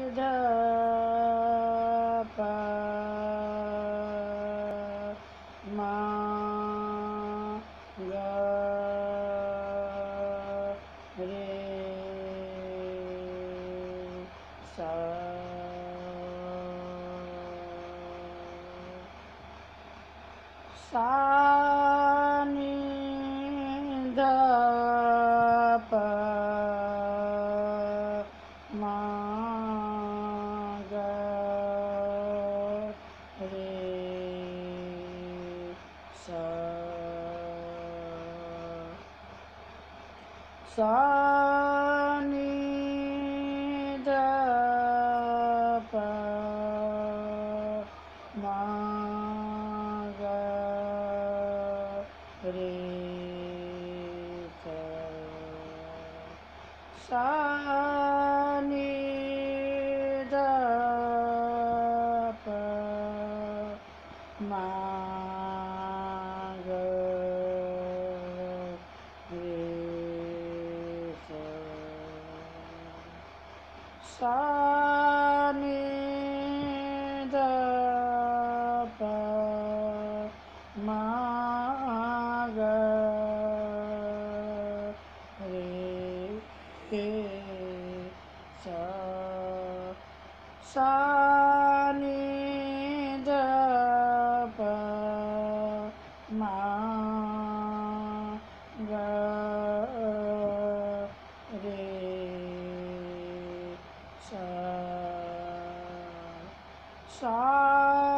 ध प म ग रे सा सा नि ध प म ग रे सा सा नि ध प म ग रे सा नि ध प म ग रे सा नि ध प म ग रे सा सा नि ध प म ग रे सा सा